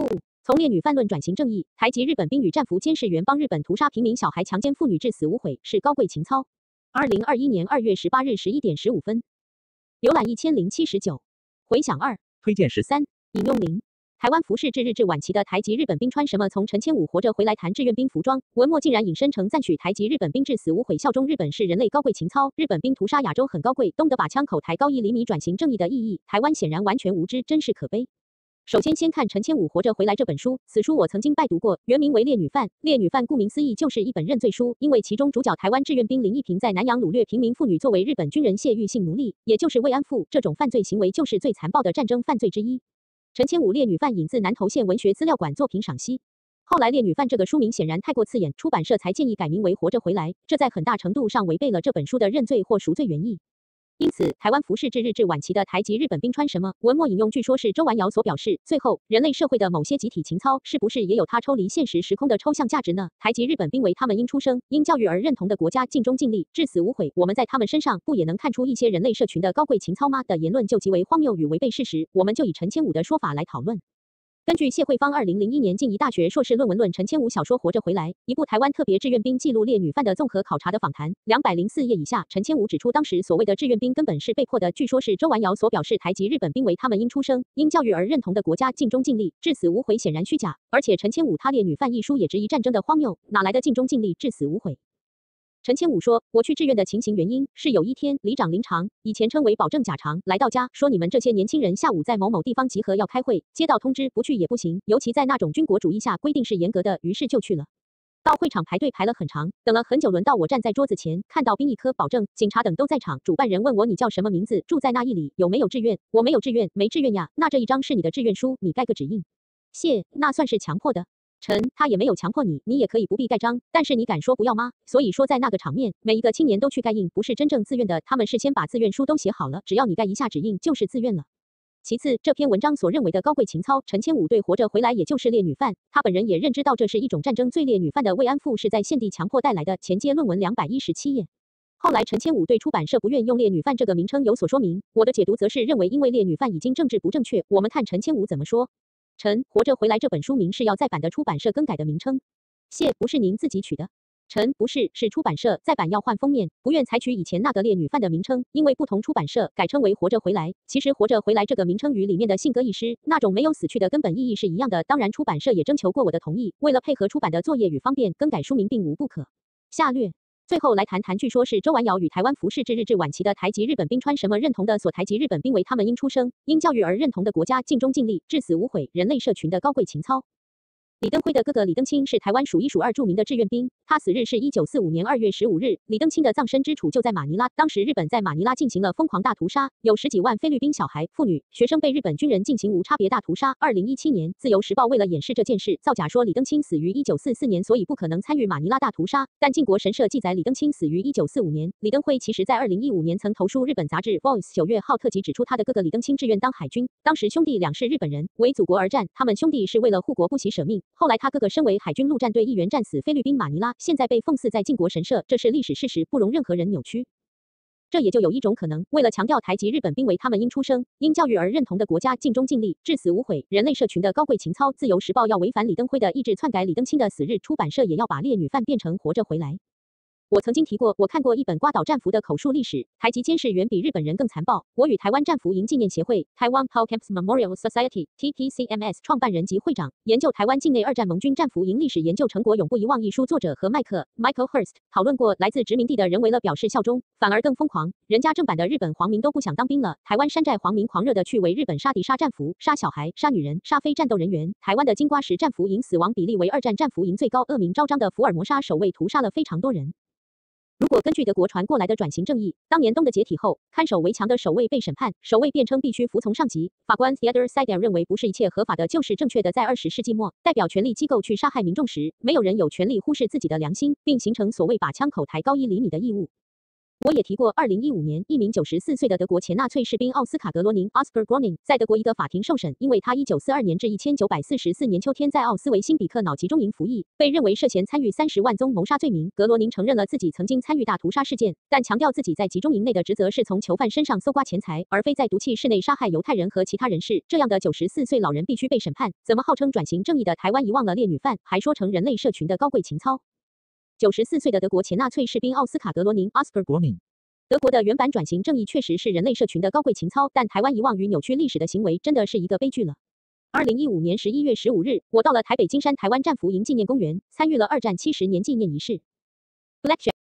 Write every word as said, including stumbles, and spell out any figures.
从烈女犯论转型正义，台籍日本兵与战俘监视员帮日本屠杀平民小孩、强奸妇女致死无悔，是高贵情操。二零二一年二月十八日十一点十五分，浏览一千零七十九，回响二， 推荐十三，引用零。台湾服饰至日治晚期的台籍日本兵穿什么？从陈千武活着回来谈志愿兵服装，文末竟然引申成赞许台籍日本兵致死无悔，效忠日本是人类高贵情操。日本兵屠杀亚洲很高贵，懂得把枪口抬高一厘米，转型正义的意义，台湾显然完全无知，真是可悲。首先，先看陈千武活着回来这本书，此书我曾经拜读过，原名为《烈女犯》。《烈女犯》顾名思义就是一本认罪书，因为其中主角台湾志愿兵林义平在南洋掳掠平民妇女，作为日本军人泄欲性奴隶，也就是慰安妇，这种犯罪行为就是最残暴的战争犯罪之一。陈千武《烈女犯》引自南投县文学资料馆作品赏析。后来《烈女犯》这个书名显然太过刺眼，出版社才建议改名为《活着回来》，这在很大程度上违背了这本书的认罪或赎罪原意。因此，台湾服饰至日治晚期的台籍日本兵穿什么？文末引用据说是周完尧所表示。最后，人类社会的某些集体情操，是不是也有它抽离现实时空的抽象价值呢？台籍日本兵为他们因出生、因教育而认同的国家尽忠尽力、至死无悔，我们在他们身上不也能看出一些人类社群的高贵情操吗？的言论就极为荒谬与违背事实。我们就以陈千武的说法来讨论。根据谢慧芳二零零一年静宜大学硕士论文论陈千武小说《活着回来》，一部台湾特别志愿兵记录烈女犯的综合考察的访谈，两百零四页以下，陈千武指出，当时所谓的志愿兵根本是被迫的，据说是周完尧所表示台籍日本兵为他们因出生、因教育而认同的国家尽忠尽力、至死无悔，显然虚假。而且陈千武他《烈女犯》一书也质疑战争的荒谬，哪来的尽忠尽力、至死无悔？陈千武说，我去志愿的情形原因是有一天，里长林长，以前称为保证甲长，来到家说你们这些年轻人下午在某某地方集合要开会，接到通知不去也不行，尤其在那种军国主义下规定是严格的，于是就去了。到会场排队排了很长，等了很久，轮到我站在桌子前，看到兵役科、保证、警察等都在场，主办人问我你叫什么名字，住在那一里，有没有志愿？我没有志愿，没志愿呀，那这一张是你的志愿书，你盖个指印。谢，那算是强迫的。陈，他也没有强迫你，你也可以不必盖章，但是你敢说不要吗？所以说在那个场面，每一个青年都去盖印，不是真正自愿的，他们事先把自愿书都写好了，只要你盖一下指印就是自愿了。其次，这篇文章所认为的高贵情操，陈千武对活着回来也就是烈女犯，他本人也认知到这是一种战争罪，烈女犯的慰安妇是在现地强迫带来的。前接论文两百一十七页。后来陈千武对出版社不愿用烈女犯这个名称有所说明，我的解读则是认为因为烈女犯已经政治不正确，我们看陈千武怎么说。陈，活着回来这本书名是要再版的出版社更改的名称。谢，不是您自己取的。陈，不是，是出版社再版要换封面，不愿采取以前那个烈女犯的名称，因为不同出版社改称为活着回来。其实活着回来这个名称与里面的信鸽一诗，那种没有死去的根本意义是一样的。当然出版社也征求过我的同意，为了配合出版的作业与方便，更改书名并无不可。下略。最后来谈谈，据说是周完尧与台湾服饰至日治晚期的台籍日本兵穿什么认同的所台籍日本兵为他们因出生、因教育而认同的国家尽忠尽力、至死无悔，人类社群的高贵情操。李登辉的哥哥李登清是台湾数一数二著名的志愿兵，他死日是一九四五年二月十五日。李登清的葬身之处就在马尼拉，当时日本在马尼拉进行了疯狂大屠杀，有十几万菲律宾小孩、妇女、学生被日本军人进行无差别大屠杀。二零一七年，自由时报为了掩饰这件事，造假说李登清死于一九四四年，所以不可能参与马尼拉大屠杀。但靖国神社记载李登清死于一九四五年。李登辉其实在二零一五年曾投书日本杂志 Voice 九月号特辑，指出他的哥哥李登清志愿当海军，当时兄弟俩是日本人，为祖国而战，他们兄弟是为了护国不惜舍命。后来他哥哥身为海军陆战队一员战死菲律宾马尼拉，现在被奉祀在靖国神社，这是历史事实，不容任何人扭曲。这也就有一种可能，为了强调台籍日本兵为他们因出生、因教育而认同的国家尽忠尽力、至死无悔，人类社群的高贵情操，自由时报要违反李登辉的意志，篡改李登清的死日，出版社也要把烈女犯变成活着回来。我曾经提过，我看过一本瓜岛战俘的口述历史，台籍监视远比日本人更残暴。我与台湾战俘营纪念协会 （Taiwan Pao Camps Memorial Society，T P C M S） 创办人及会长，研究台湾境内二战盟军战俘营历史研究成果永不遗忘一书作者和麦克 （Michael Hurst） 讨论过，来自殖民地的人为了表示效忠，反而更疯狂。人家正版的日本皇民都不想当兵了，台湾山寨皇民狂热的去为日本杀敌、杀战俘、杀小孩、杀女人、杀非战斗人员。台湾的金瓜石战俘营死亡比例为二战战俘营最高，恶名昭彰的福尔摩沙守卫屠杀了非常多人。如果根据德国传过来的转型正义，当年东德解体后，看守围墙的守卫被审判，守卫辩称必须服从上级。法官 Theodor Seidel 认为不是一切合法的就是正确的。在二十世纪末，代表权力机构去杀害民众时，没有人有权利忽视自己的良心，并形成所谓把枪口抬高一厘米的义务。 我也提过，二零一五年，一名九十四岁的德国前纳粹士兵奥斯卡·格罗宁 （Oscar Groening） 在德国一个法庭受审，因为他一九四二年至一九四四年秋天在奥斯维辛比克脑集中营服役，被认为涉嫌参与三十万宗谋杀罪名。格罗宁承认了自己曾经参与大屠杀事件，但强调自己在集中营内的职责是从囚犯身上搜刮钱财，而非在毒气室内杀害犹太人和其他人士。这样的九十四岁老人必须被审判，怎么号称转型正义的台湾遗忘了猎女犯，还说成人类社群的高贵情操？九十四岁的德国前纳粹士兵奥斯卡·格罗宁 （Oscar Groening）。德国的原版转型正义确实是人类社群的高贵情操，但台湾遗忘与扭曲历史的行为真的是一个悲剧了。二零一五年十一月十五日，我到了台北金山台湾战俘营纪念公园，参与了二战七十年纪念仪式。Blackjack